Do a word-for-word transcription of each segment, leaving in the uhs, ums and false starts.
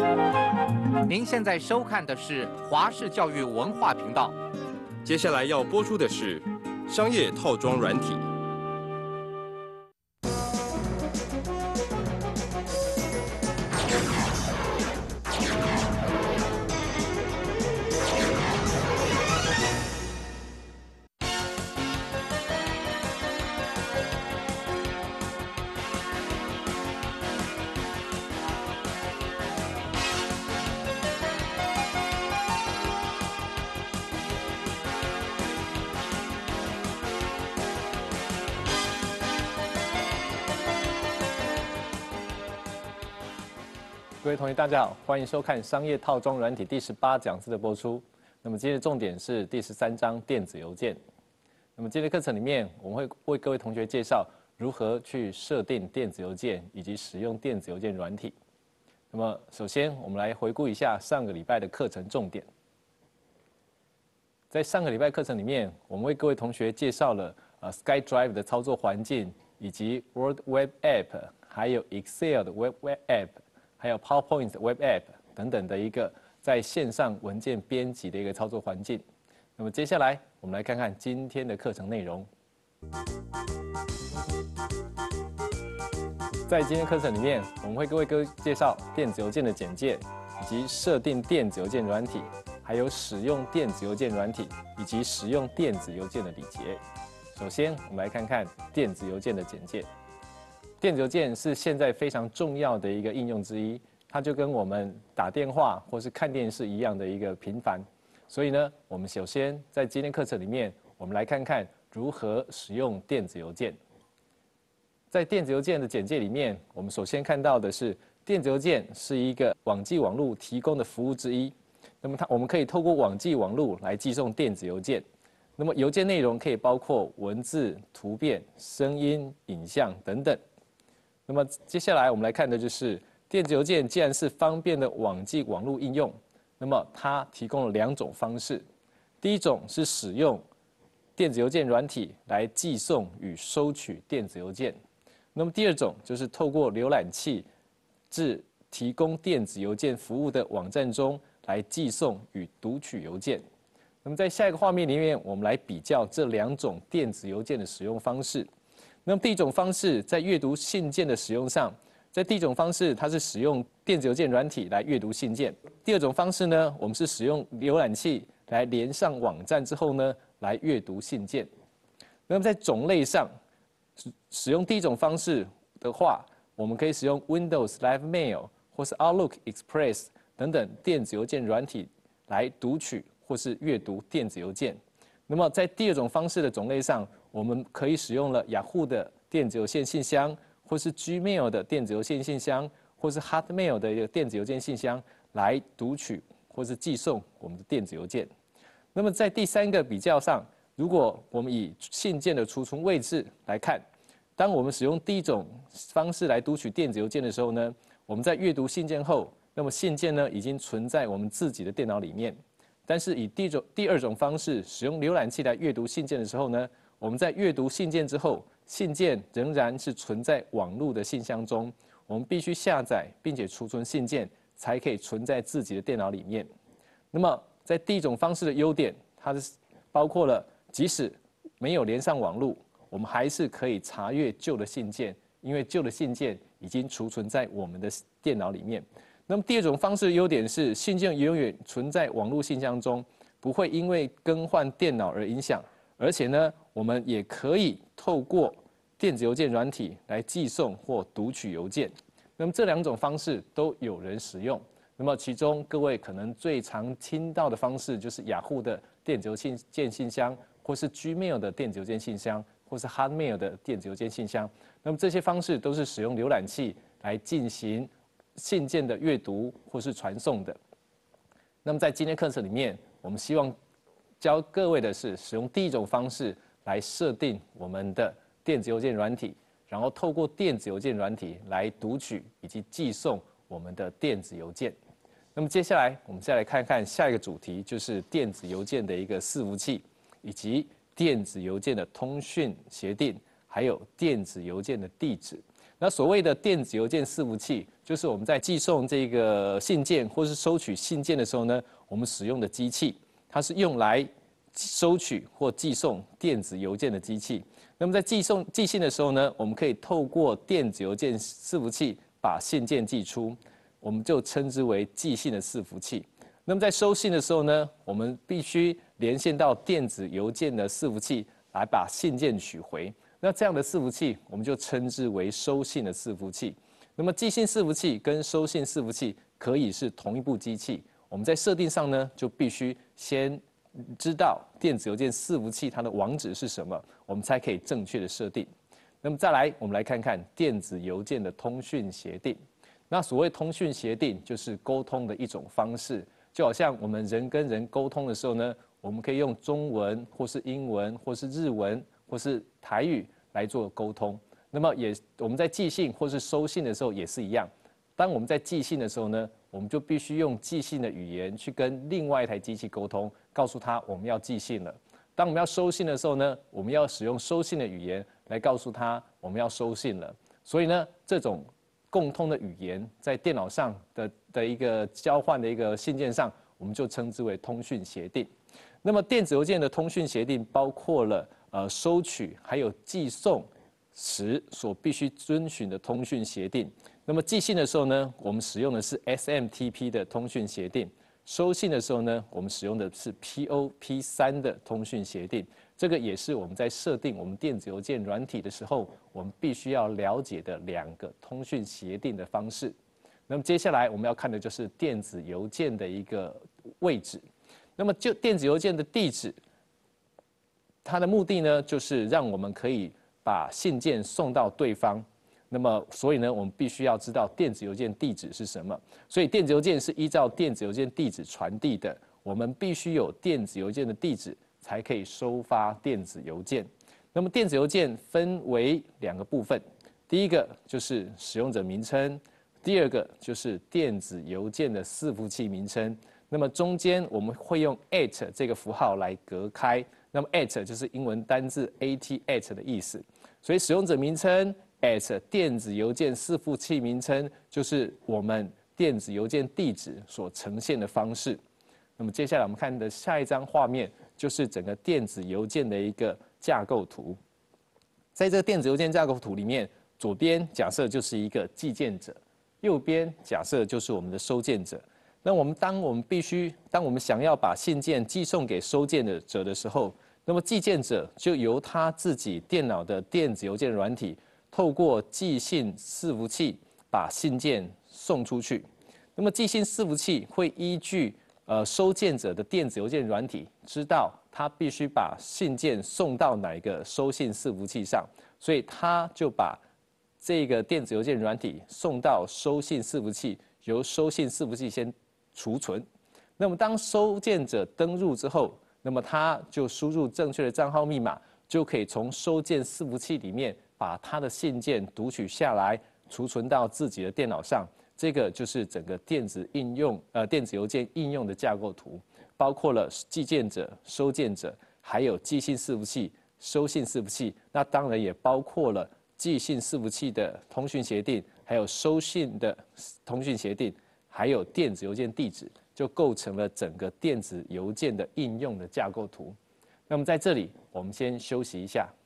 您现在收看的是华视教育文化频道。 接下来要播出的是商业套装软体。 各位同学，大家好，欢迎收看商业套装软体第十八讲次的播出。那么今天的重点是第十三章电子邮件。那么今天的课程里面，我们会为各位同学介绍如何去设定电子邮件以及使用电子邮件软体。那么首先，我们来回顾一下上个礼拜的课程重点。在上个礼拜课程里面，我们为各位同学介绍了呃 SkyDrive 的操作环境，以及 Word Web App， 还有 Excel 的 Web Web App。还有 PowerPoint Web App 等等的一个在线上文件编辑的一个操作环境。那么接下来我们来看看今天的课程内容。在今天课程里面，我们会为各位介绍电子邮件的简介，以及设定电子邮件软体，还有使用电子邮件软体，以及使用电子邮件的礼节。首先，我们来看看电子邮件的简介。电子邮件是现在非常重要的一个应用之一，它就跟我们打电话或是看电视一样的一个频繁。所以呢，我们首先在今天课程里面，我们来看看如何使用电子邮件。在电子邮件的简介里面，我们首先看到的是，电子邮件是一个网际网路提供的服务之一。那么它我们可以透过网际网路来寄送电子邮件。那么邮件内容可以包括文字、图片、声音、影像等等。那么接下来我们来看的就是电子邮件既然是方便的网际网络应用，那么它提供了两种方式。第一种是使用电子邮件软体来寄送与收取电子邮件。那么第二种就是透过浏览器至提供电子邮件服务的网站中来寄送与读取邮件。那么在下一个画面里面，我们来比较这两种电子邮件的使用方式。那么第一种方式在阅读信件的使用上，在第一种方式它是使用电子邮件软体来阅读信件。第二种方式呢，我们是使用浏览器来连上网站之后呢，来阅读信件。那么在种类上，使用第一种方式的话，我们可以使用 Windows Live Mail 或是 Outlook Express 等等电子邮件软体来读取或是阅读电子邮件。那么在第二种方式的种类上，我们可以使用了雅虎的电子邮件信箱，或是 Gmail 的电子邮件信箱，或是 Hotmail 的一个电子邮件信箱来读取或是寄送我们的电子邮件。那么在第三个比较上，如果我们以信件的储存位置来看，当我们使用第一种方式来读取电子邮件的时候呢，我们在阅读信件后，那么信件呢已经存在我们自己的电脑里面。但是以第一种第二种方式使用浏览器来阅读信件的时候呢，我们在阅读信件之后，信件仍然是存在网络的信箱中，我们必须下载并且储存信件，才可以存在自己的电脑里面。那么在第一种方式的优点，它是包括了即使没有连上网络，我们还是可以查阅旧的信件，因为旧的信件已经储存在我们的电脑里面。那么第二种方式的优点是，信件永远存在网络信箱中，不会因为更换电脑而影响。而且呢，我们也可以透过电子邮件软体来寄送或读取邮件。那么这两种方式都有人使用。那么其中各位可能最常听到的方式就是雅虎的电子邮件信箱，或是 Gmail 的电子邮件信箱，或是 Hotmail 的电子邮件信箱。那么这些方式都是使用浏览器来进行信件的阅读或是传送的。那么在今天课程里面，我们希望教各位的是使用第一种方式来设定我们的电子邮件软体，然后透过电子邮件软体来读取以及寄送我们的电子邮件。那么接下来我们再来看看下一个主题，就是电子邮件的一个伺服器，以及电子邮件的通讯协定，还有电子邮件的地址。那所谓的电子邮件伺服器， 就是我们在寄送这个信件或是收取信件的时候呢，我们使用的机器，它是用来收取或寄送电子邮件的机器。那么在寄送寄信的时候呢，我们可以透过电子邮件伺服器把信件寄出，我们就称之为寄信的伺服器。那么在收信的时候呢，我们必须连线到电子邮件的伺服器来把信件取回。那这样的伺服器，我们就称之为收信的伺服器。那么寄信伺服器跟收信伺服器可以是同一部机器，我们在设定上呢，就必须先知道电子邮件伺服器它的网址是什么，我们才可以正确的设定。那么再来，我们来看看电子邮件的通讯协定。那所谓通讯协定，就是沟通的一种方式，就好像我们人跟人沟通的时候呢，我们可以用中文或是英文或是日文或是台语来做沟通。那么也我们在寄信或是收信的时候也是一样，当我们在寄信的时候呢，我们就必须用寄信的语言去跟另外一台机器沟通，告诉他我们要寄信了。当我们要收信的时候呢，我们要使用收信的语言来告诉他我们要收信了。所以呢，这种共通的语言在电脑上的的一个交换的一个信件上，我们就称之为通讯协定。那么电子邮件的通讯协定包括了呃收取还有寄送时所必须遵循的通讯协定。那么寄信的时候呢，我们使用的是 S M T P 的通讯协定；收信的时候呢，我们使用的是 P O P 三 的通讯协定。这个也是我们在设定我们电子邮件软体的时候，我们必须要了解的两个通讯协定的方式。那么接下来我们要看的就是电子邮件的一个位置。那么就电子邮件的地址，它的目的呢，就是让我们可以把信件送到对方。那么，所以呢，我们必须要知道电子邮件地址是什么。所以，电子邮件是依照电子邮件地址传递的。我们必须有电子邮件的地址，才可以收发电子邮件。那么，电子邮件分为两个部分，第一个就是使用者名称，第二个就是电子邮件的伺服器名称。那么中间我们会用 at 这个符号来隔开。那么 at 就是英文单字 at at 的意思，所以使用者名称 at 电子邮件伺服器名称就是我们电子邮件地址所呈现的方式。那么接下来我们看的下一张画面就是整个电子邮件的一个架构图。在这个电子邮件架构图里面，左边假设就是一个寄件者，右边假设就是我们的收件者。那我们当我们必须当我们想要把信件寄送给收件者的时候，那么寄件者就由他自己电脑的电子邮件软体，透过寄信伺服器把信件送出去。那么寄信伺服器会依据呃收件者的电子邮件软体，知道他必须把信件送到哪一个收信伺服器上，所以他就把这个电子邮件软体送到收信伺服器，由收信伺服器先储存。那么当收件者登入之后，那么他就输入正确的账号密码，就可以从收件伺服器里面把他的信件读取下来，储存到自己的电脑上。这个就是整个电子应用呃电子邮件应用的架构图，包括了寄件者、收件者，还有寄信伺服器、收信伺服器。那当然也包括了寄信伺服器的通讯协定，还有收信的通讯协定，还有电子邮件地址，就构成了整个电子邮件的应用的架构图。那么在这里，我们先休息一下。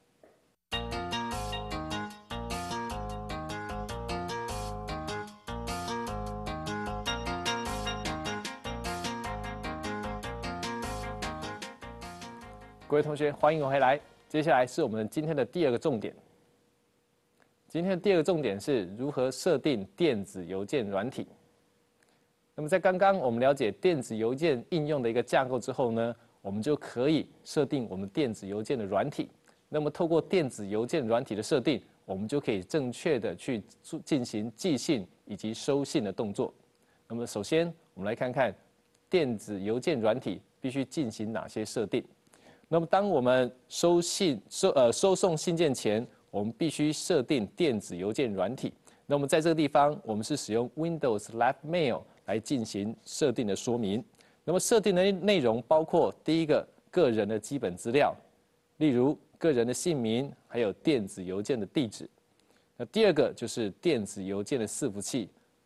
各位同学，欢迎回来。接下来是我们今天的第二个重点。今天的第二个重点是如何设定电子邮件软体。那么在刚刚我们了解电子邮件应用的一个架构之后呢，我们就可以设定我们电子邮件的软体。那么透过电子邮件软体的设定，我们就可以正确的去进行寄信以及收信的动作。那么首先，我们来看看电子邮件软体必须进行哪些设定。那么当我们收信收呃收送信件前，我们必须设定电子邮件软体。那么在这个地方，我们是使用 Windows Live Mail 来进行设定的说明。那么设定的内容包括第一个，个人的基本资料，例如个人的姓名，还有电子邮件的地址。那第二个就是电子邮件的伺服器，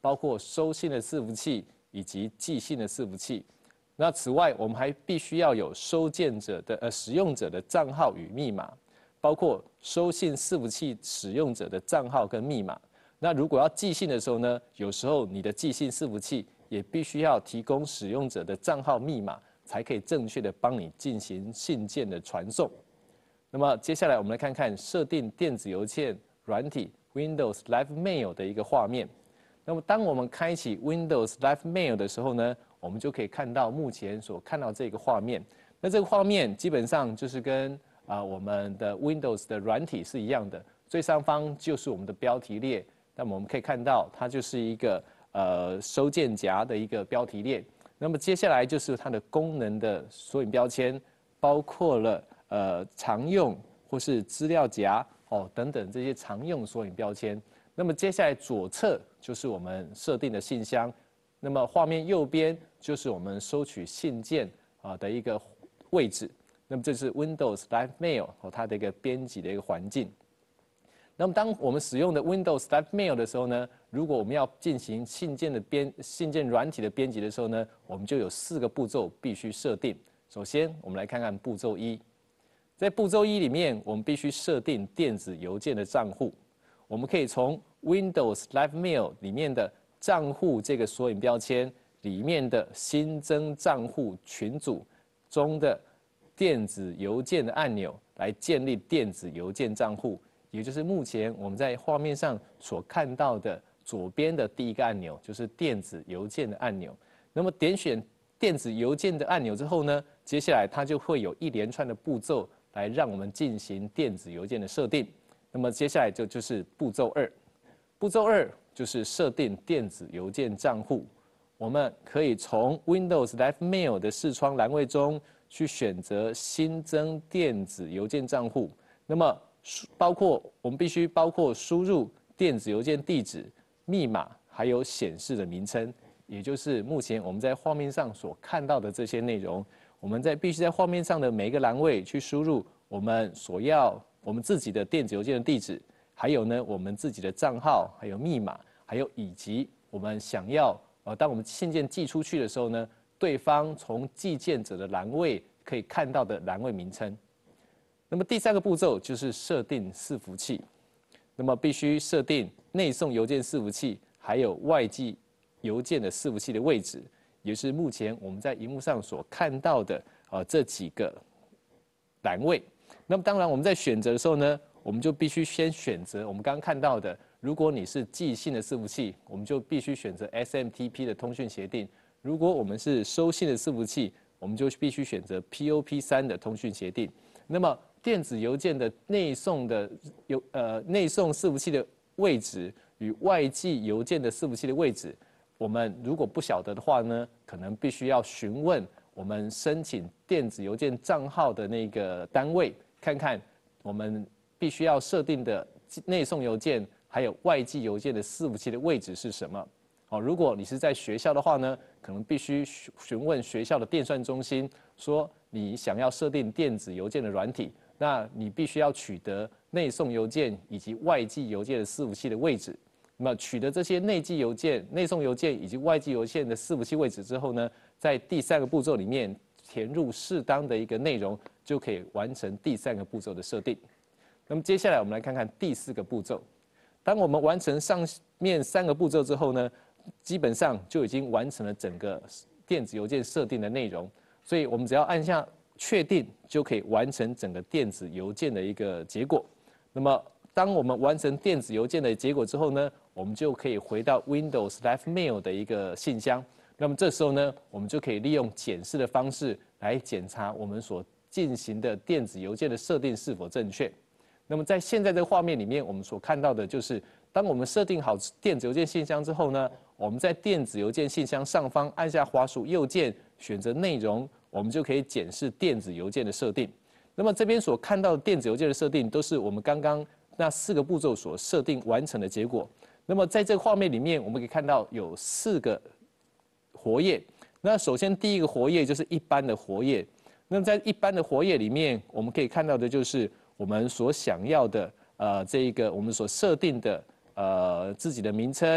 包括收信的伺服器以及寄信的伺服器。那此外，我们还必须要有收件者的呃使用者的账号与密码，包括收信伺服器使用者的账号跟密码。那如果要寄信的时候呢，有时候你的寄信伺服器也必须要提供使用者的账号密码，才可以正确的帮你进行信件的传送。那么接下来我们来看看设定电子邮件软体 Windows Live Mail 的一个画面。那么当我们开启 Windows Live Mail 的时候呢，我们就可以看到目前所看到这个画面。那这个画面基本上就是跟啊、呃、我们的 Windows 的软体是一样的，最上方就是我们的标题列。那么我们可以看到，它就是一个呃收件夹的一个标题列。那么接下来就是它的功能的索引标签，包括了呃常用或是资料夹哦等等这些常用索引标签。那么接下来左侧就是我们设定的信箱，那么画面右边就是我们收取信件啊的一个位置。那么这是 Windows Live Mail 哦它的一个编辑的一个环境。那么当我们使用的 Windows Live Mail 的时候呢，如果我们要进行信件的编信件软体的编辑的时候呢，我们就有四个步骤必须设定。首先，我们来看看步骤一。在步骤一里面，我们必须设定电子邮件的账户。我们可以从 Windows Live Mail 里面的账户这个索引标签里面的新增账户群组中的电子邮件的按钮来建立电子邮件账户。也就是目前我们在画面上所看到的左边的第一个按钮，就是电子邮件的按钮。那么点选电子邮件的按钮之后呢，接下来它就会有一连串的步骤来让我们进行电子邮件的设定。那么接下来就就是步骤二，步骤二就是设定电子邮件账户。我们可以从 Windows Live Mail 的视窗栏位中去选择新增电子邮件账户。那么包括我们必须包括输入电子邮件地址、密码，还有显示的名称，也就是目前我们在画面上所看到的这些内容。我们在必须在画面上的每一个栏位去输入我们所要我们自己的电子邮件的地址，还有呢我们自己的账号，还有密码，还有以及我们想要呃当我们信件寄出去的时候呢，对方从寄件者的栏位可以看到的栏位名称。那么第三个步骤就是设定伺服器，那么必须设定内送邮件伺服器还有外寄邮件的伺服器的位置，也是目前我们在荧幕上所看到的呃这几个栏位。那么当然我们在选择的时候呢，我们就必须先选择我们刚刚看到的，如果你是寄信的伺服器，我们就必须选择 S M T P 的通讯协定；如果我们是收信的伺服器，我们就必须选择 P O P 三 的通讯协定。那么电子邮件的内送的邮呃内送伺服器的位置与外寄邮件的伺服器的位置，我们如果不晓得的话呢，可能必须要询问我们申请电子邮件账号的那个单位，看看我们必须要设定的内送邮件还有外寄邮件的伺服器的位置是什么。哦，如果你是在学校的话呢，可能必须询问学校的电算中心，说你想要设定电子邮件的软体。那你必须要取得内送邮件以及外寄邮件的伺服器的位置。那么取得这些内寄邮件、内送邮件以及外寄邮件的伺服器位置之后呢，在第三个步骤里面填入适当的一个内容，就可以完成第三个步骤的设定。那么接下来我们来看看第四个步骤。当我们完成上面三个步骤之后呢，基本上就已经完成了整个电子邮件设定的内容。所以我们只要按下确定，就可以完成整个电子邮件的一个结果。那么，当我们完成电子邮件的结果之后呢，我们就可以回到 Windows Live Mail 的一个信箱。那么这时候呢，我们就可以利用检视的方式来检查我们所进行的电子邮件的设定是否正确。那么在现在这个画面里面，我们所看到的就是，当我们设定好电子邮件信箱之后呢，我们在电子邮件信箱上方按下滑鼠右键，选择内容。我们就可以检视电子邮件的设定。那么这边所看到的电子邮件的设定，都是我们刚刚那四个步骤所设定完成的结果。那么在这个画面里面，我们可以看到有四个活页。那首先第一个活页就是一般的活页。那么在一般的活页里面，我们可以看到的就是我们所想要的呃这一个我们所设定的呃自己的名称，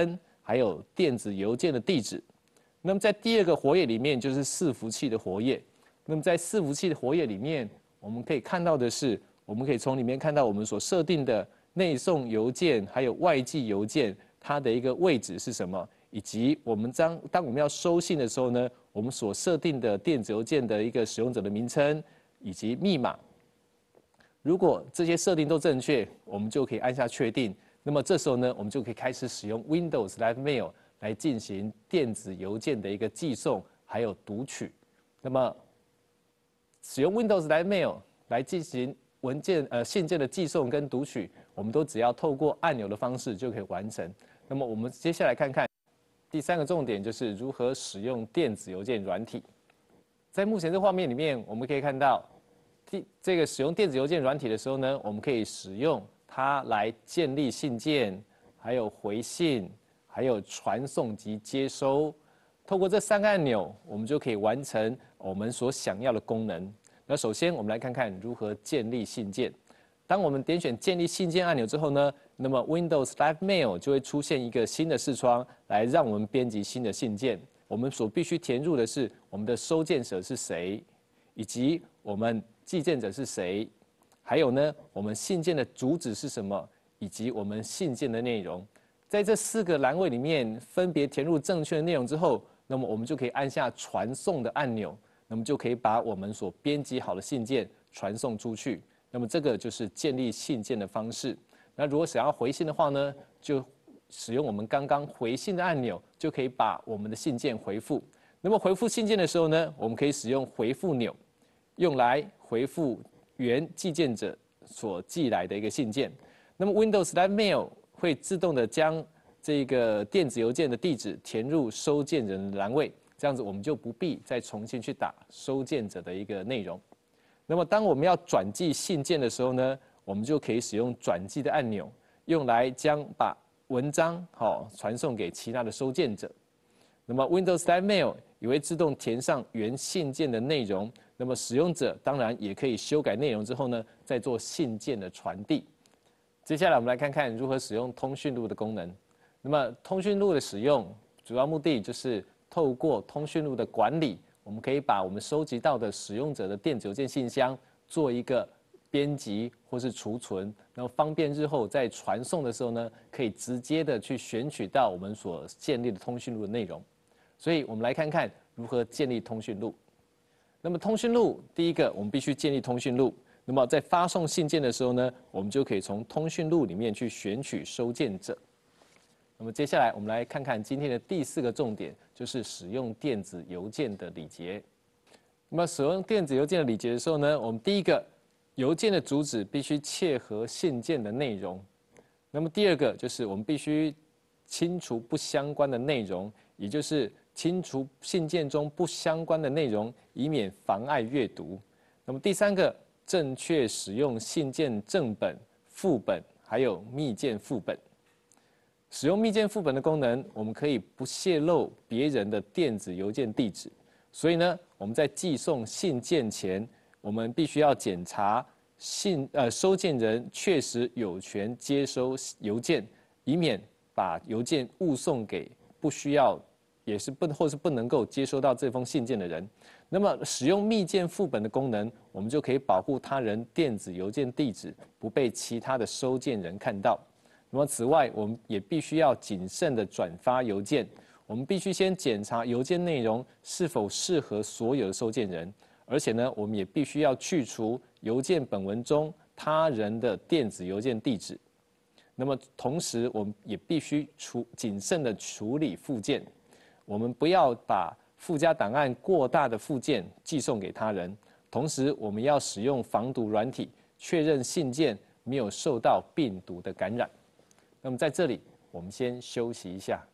还有电子邮件的地址。那么在第二个活页里面就是伺服器的活页。那么在伺服器的活页里面，我们可以看到的是，我们可以从里面看到我们所设定的内送邮件还有外寄邮件它的一个位置是什么，以及我们当当我们要收信的时候呢，我们所设定的电子邮件的一个使用者的名称以及密码。如果这些设定都正确，我们就可以按下确定。那么这时候呢，我们就可以开始使用 Windows Live Mail 来进行电子邮件的一个寄送还有读取。那么使用 Windows Live Mail 来进行文件呃信件的寄送跟读取，我们都只要透过按钮的方式就可以完成。那么我们接下来看看第三个重点，就是如何使用电子邮件软体。在目前这画面里面，我们可以看到，第这个使用电子邮件软体的时候呢，我们可以使用它来建立信件，还有回信，还有传送及接收。透过这三个按钮，我们就可以完成我们所想要的功能。那首先，我们来看看如何建立信件。当我们点选建立信件按钮之后呢，那么 Windows Live Mail 就会出现一个新的视窗，来让我们编辑新的信件。我们所必须填入的是我们的收件者是谁，以及我们寄件者是谁，还有呢，我们信件的主旨是什么，以及我们信件的内容。在这四个栏位里面，分别填入正确的内容之后，那么我们就可以按下传送的按钮，那么就可以把我们所编辑好的信件传送出去。那么这个就是建立信件的方式。那如果想要回信的话呢，就使用我们刚刚回信的按钮，就可以把我们的信件回复。那么回复信件的时候呢，我们可以使用回复钮，用来回复原寄件者所寄来的一个信件。那么 Windows Live Mail 会自动的将这个电子邮件的地址填入收件人的栏位，这样子我们就不必再重新去打收件者的一个内容。那么当我们要转寄信件的时候呢，我们就可以使用转寄的按钮，用来将把文章好传送给其他的收件者。那么 Windows Live Mail 也会自动填上原信件的内容，那么使用者当然也可以修改内容之后呢，再做信件的传递。接下来我们来看看如何使用通讯录的功能。那么通讯录的使用主要目的就是透过通讯录的管理，我们可以把我们收集到的使用者的电子邮件信箱做一个编辑或是储存，然后方便日后在传送的时候呢，可以直接的去选取到我们所建立的通讯录的内容。所以我们来看看如何建立通讯录。那么通讯录，第一个我们必须建立通讯录。那么在发送信件的时候呢，我们就可以从通讯录里面去选取收件者。那么接下来我们来看看今天的第四个重点，就是使用电子邮件的礼节。那么使用电子邮件的礼节的时候呢，我们第一个，邮件的主旨必须切合信件的内容。那么第二个就是我们必须清除不相关的内容，也就是清除信件中不相关的内容，以免妨碍阅读。那么第三个，正确使用信件正本、副本，还有密件副本。使用密件副本的功能，我们可以不泄露别人的电子邮件地址。所以呢，我们在寄送信件前，我们必须要检查信呃收件人确实有权接收邮件，以免把邮件误送给不需要也是不或是不能够接收到这封信件的人。那么使用密件副本的功能，我们就可以保护他人电子邮件地址不被其他的收件人看到。那么此外，我们也必须要谨慎的转发邮件。我们必须先检查邮件内容是否适合所有的收件人，而且呢，我们也必须要去除邮件本文中他人的电子邮件地址。那么同时，我们也必须处谨慎的处理附件。我们不要把附加档案过大的附件寄送给他人。同时，我们要使用防毒软体，确认信件没有受到病毒的感染。那么在这里，我们先休息一下。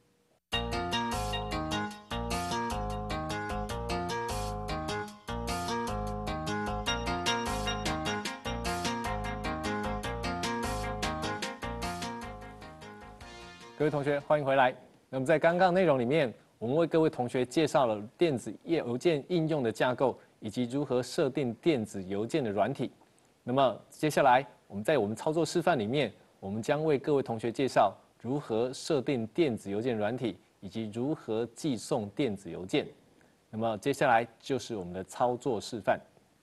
各位同学，欢迎回来。那么在刚刚内容里面，我们为各位同学介绍了电子邮件应用的架构，以及如何设定电子邮件的软体。那么接下来，我们在我们操作示范里面，我们将为各位同学介绍如何设定电子邮件软体，以及如何寄送电子邮件。那么接下来就是我们的操作示范。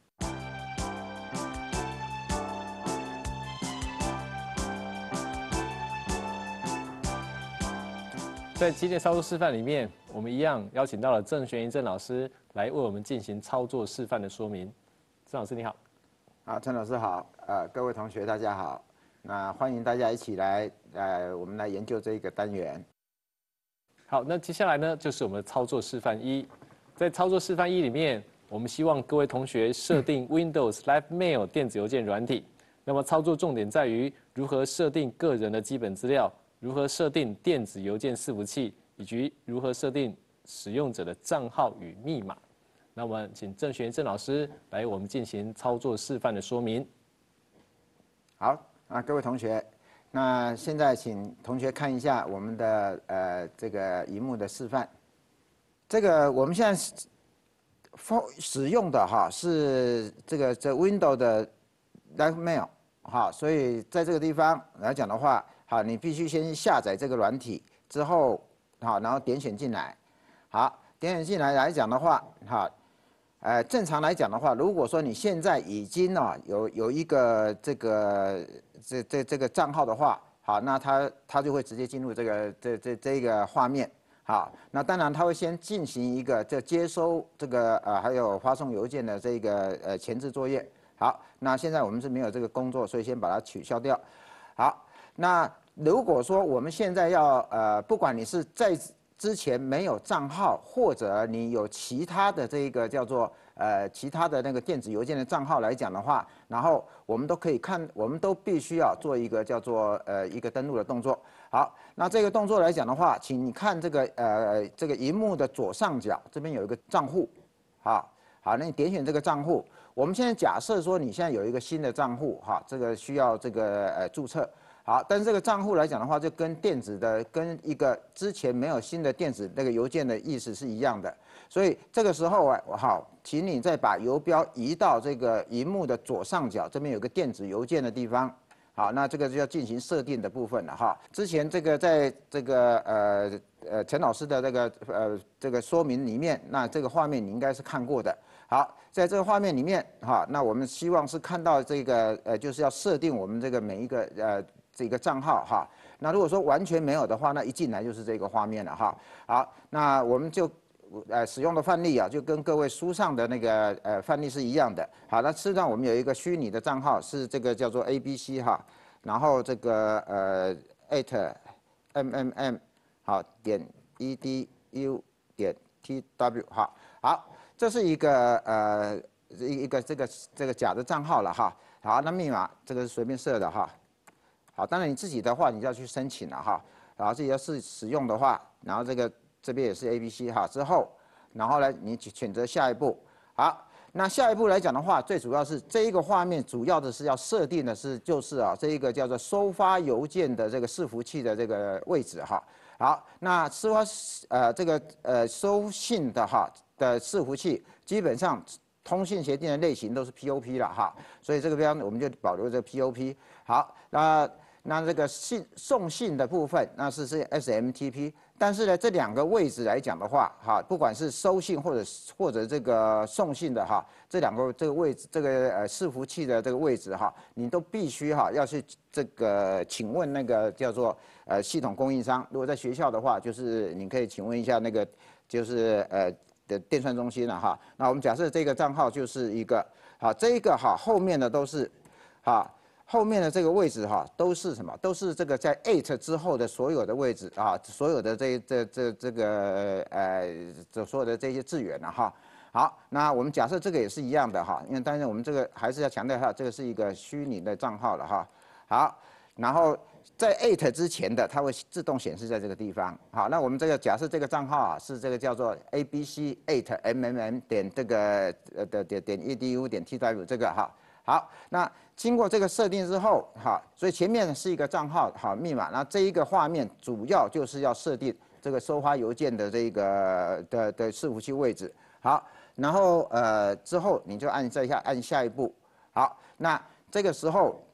在机械操作示范里面，我们一样邀请到了郑玄一郑老师来为我们进行操作示范的说明。郑老师你好。 好，陈老师好，呃，各位同学大家好，那欢迎大家一起来，呃，我们来研究这个单元。 好，那接下来呢就是我们的操作示范一。在操作示范一里面，我们希望各位同学设定 Windows Live Mail 电子邮件软体。那么操作重点在于如何设定个人的基本资料。如何设定电子邮件伺服器，以及如何设定使用者的账号与密码？那我们请郑玄郑老师来为我们进行操作示范的说明。 好，啊，各位同学，那现在请同学看一下我们的呃这个荧幕的示范。这个我们现在使用的哈是这个这 Windows 的 Live Mail 哈，所以在这个地方来讲的话。好，你必须先下载这个软体之后，好，然后点选进来。好，点选进来来讲的话，好，呃，正常来讲的话，如果说你现在已经啊有有一个这个这这这个账号的话，好，那它它就会直接进入这个这这这个画面。好，那当然它会先进行一个这接收这个呃还有发送邮件的这个呃前置作业。好，那现在我们是没有这个工作，所以先把它取消掉。好，那如果说我们现在要呃，不管你是在之前没有账号，或者你有其他的这个叫做呃其他的那个电子邮件的账号来讲的话，然后我们都可以看，我们都必须要做一个叫做呃一个登录的动作。好，那这个动作来讲的话，请你看这个呃这个荧幕的左上角这边有一个账户，好，好，那你点选这个账户。我们现在假设说你现在有一个新的账户，哈，这个需要这个呃注册。好，但是这个账户来讲的话，就跟电子的跟一个之前没有新的电子那个邮件的意思是一样的，所以这个时候啊，好，请你再把游标移到这个荧幕的左上角，这边有个电子邮件的地方。好，那这个就要进行设定的部分了哈。之前这个在这个呃呃陈老师的这个呃这个说明里面，那这个画面你应该是看过的。好，在这个画面里面哈，那我们希望是看到这个呃就是要设定我们这个每一个呃。这个账号哈，那如果说完全没有的话，那一进来就是这个画面了哈。好，那我们就呃使用的范例啊，就跟各位书上的那个呃范例是一样的。好，那事实上我们有一个虚拟的账号是这个叫做 A B C 哈，然后这个呃 at m m m 好点 e d u 点 t w 好，好，这是一个呃一一个这个这个假的账号了哈。好，那密码这个是随便设的哈。好，当然你自己的话，你就要去申请了哈。然后自己要是使用的话，然后这个这边也是 A B C 哈。之后，然后呢，你选择下一步。好，那下一步来讲的话，最主要是这一个画面，主要的是要设定的是就是啊，这一个叫做收发邮件的这个伺服器的这个位置哈。好，那收发呃这个呃收信的哈的伺服器，基本上通信协定的类型都是 P O P 了哈。所以这个地方我们就保留这个 P O P。好，那。那这个信送信的部分，那是是 S M T P， 但是呢，这两个位置来讲的话，哈，不管是收信或者或者这个送信的哈，这两个这个位置，这个呃伺服器的这个位置哈，你都必须哈要去这个请问那个叫做呃系统供应商。如果在学校的话，就是你可以请问一下那个就是呃的电算中心了哈。那我们假设这个账号就是一个好，这一个哈后面的都是哈。后面的这个位置哈，都是什么？都是这个在 at 之后的所有的位置啊，所有的这这这这个呃，这所有的这些字元了哈。好，那我们假设这个也是一样的哈，因为但是我们这个还是要强调一下，这个是一个虚拟的账号了哈。好，然后在 at 之前的，它会自动显示在这个地方。好，那我们这个假设这个账号啊是这个叫做 abc at mmm 点这个呃的点点 edu 点 tw 这个哈。好，那经过这个设定之后，好，所以前面是一个账号，好密码，那这一个画面主要就是要设定这个收发邮件的这个的的伺服器位置，好，然后呃之后你就按这一下按下一步，好，那这个时候这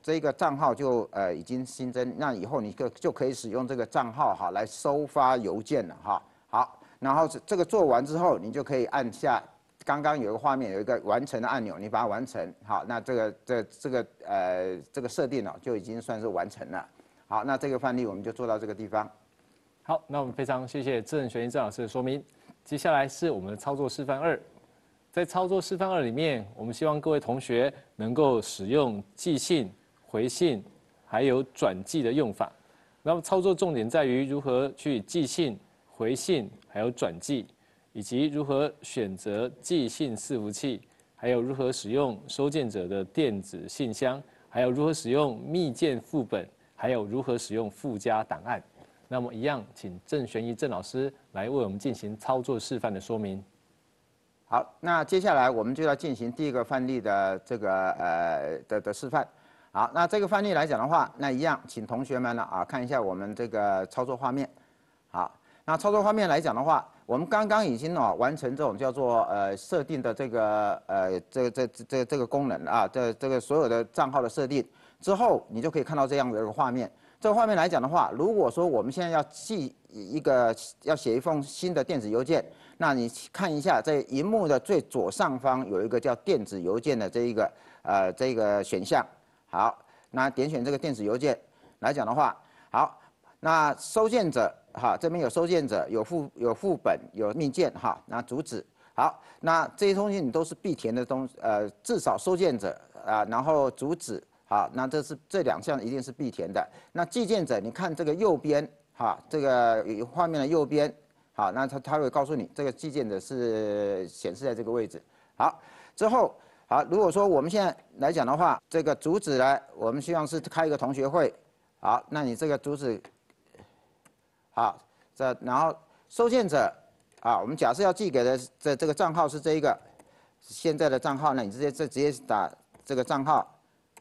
这个账号就呃已经新增，那以后你就就可以使用这个账号哈来收发邮件了哈。好，然后这个做完之后，你就可以按下刚刚有一个画面有一个完成的按钮，你把它完成，好，那这个这这个呃这个设定呢就已经算是完成了。好，那这个范例我们就做到这个地方。 好，那我们非常谢谢郑玄一郑老师的说明。接下来是我们的操作示范二。在操作示范二里面，我们希望各位同学能够使用寄信、回信，还有转寄的用法。那么操作重点在于如何去寄信、回信，还有转寄，以及如何选择寄信伺服器，还有如何使用收件者的电子信箱，还有如何使用密件副本，还有如何使用附加档案。那么一样，请郑玄一郑老师来为我们进行操作示范的说明。 好，那接下来我们就要进行第一个范例的这个呃的的示范。好，那这个范例来讲的话，那一样，请同学们呢啊看一下我们这个操作画面。好，那操作画面来讲的话，我们刚刚已经哦完成这种叫做呃设定的这个呃这个这这这这个功能啊，这这个所有的账号的设定之后，你就可以看到这样的一个画面。这个画面来讲的话，如果说我们现在要寄一个要写一封新的电子邮件，那你看一下，在荧幕的最左上方有一个叫电子邮件的这一个呃这个选项。好，那点选这个电子邮件来讲的话，好，那收件者哈这边有收件者，有副有副本，有密件哈，那主旨。好，那这些东西你都是必填的东呃至少收件者啊，然后主旨。好，那这是这两项一定是必填的。那寄件者，你看这个右边，哈，这个画面的右边，好，那它它会告诉你这个寄件者是显示在这个位置。好，之后，好，如果说我们现在来讲的话，这个主旨呢，我们希望是开一个同学会。好，那你这个主旨，好，这然后收件者，啊，我们假设要寄给的这这个账号是这一个现在的账号，那你直接这直接打这个账号。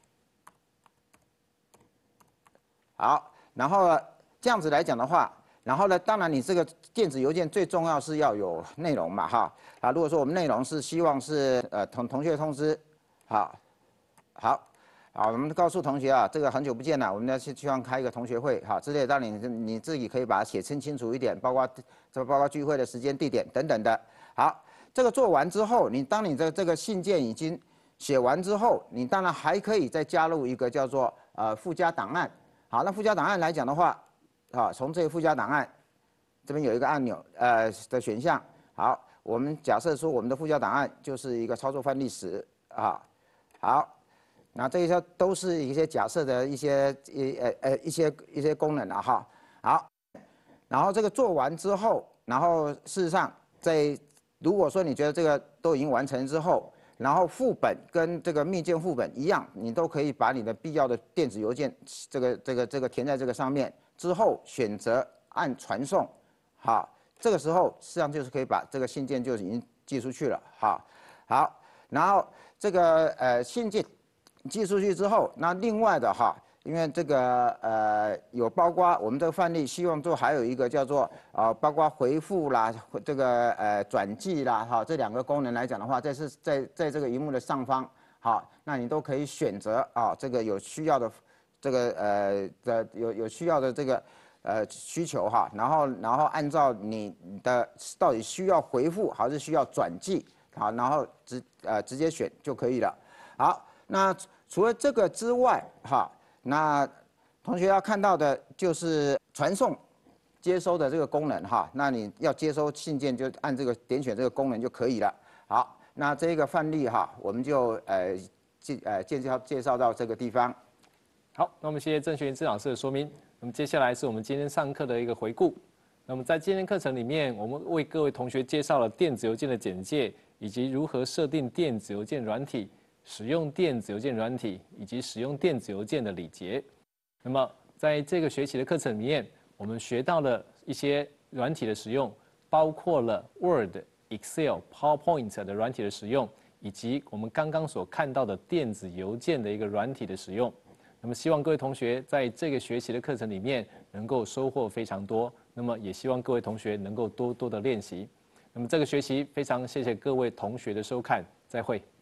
好，然后呢，这样子来讲的话，然后呢，当然你这个电子邮件最重要是要有内容嘛，哈啊，如果说我们内容是希望是呃同同学通知，好，好，好，我们告诉同学啊，这个很久不见了，我们要去希望开一个同学会，哈，之类的，当然你你自己可以把它写清清楚一点，包括这包括聚会的时间、地点等等的。好，这个做完之后，你当你的这个信件已经写完之后，你当然还可以再加入一个叫做呃附加档案。好，那附加档案来讲的话，啊，从这个附加档案这边有一个按钮，呃的选项。好，我们假设说我们的附加档案就是一个操作范例十啊。好，那这些都是一些假设的一些一呃呃一些一些功能了哈。好，然后这个做完之后，然后事实上在如果说你觉得这个都已经完成之后，然后副本跟这个密件副本一样，你都可以把你的必要的电子邮件这个这个这个填在这个上面之后，选择按传送，好，这个时候实际上就是可以把这个信件就已经寄出去了，好，好，然后这个呃信件寄出去之后，那另外的哈。因为这个呃有包括我们这个范例，希望做还有一个叫做啊、呃、包括回复啦，这个呃转寄啦哈这两个功能来讲的话，这是在在这个荧幕的上方，好，那你都可以选择啊这个有需要的这个呃的有有需要的这个呃需求哈，然后然后按照你的到底需要回复还是需要转寄，好，然后直呃直接选就可以了。好，那除了这个之外哈。那同学要看到的就是传送、接收的这个功能哈。那你要接收信件，就按这个点选这个功能就可以了。好，那这个范例哈，我们就呃介呃介绍介绍到这个地方。 好，那我们谢谢郑玄一郑老师的说明。那么接下来是我们今天上课的一个回顾。那么在今天课程里面，我们为各位同学介绍了电子邮件的简介，以及如何设定电子邮件软体。使用电子邮件软体以及使用电子邮件的礼节。那么，在这个学期的课程里面，我们学到了一些软体的使用，包括了 Word、Excel、PowerPoint 的软体的使用，以及我们刚刚所看到的电子邮件的一个软体的使用。那么，希望各位同学在这个学期的课程里面能够收获非常多。那么，也希望各位同学能够多多的练习。那么，这个学期非常谢谢各位同学的收看，再会。